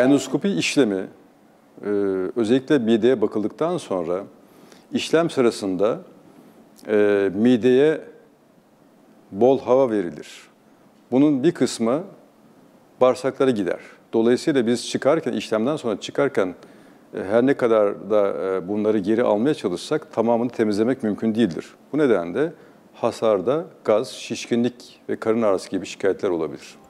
endoskopi işlemi özellikle mideye bakıldıktan sonra işlem sırasında mideye bol hava verilir. Bunun bir kısmı bağırsaklara gider. Dolayısıyla biz çıkarken, işlemden sonra çıkarken her ne kadar da bunları geri almaya çalışsak tamamını temizlemek mümkün değildir. Bu nedenle hasarda gaz, şişkinlik ve karın ağrısı gibi şikayetler olabilir.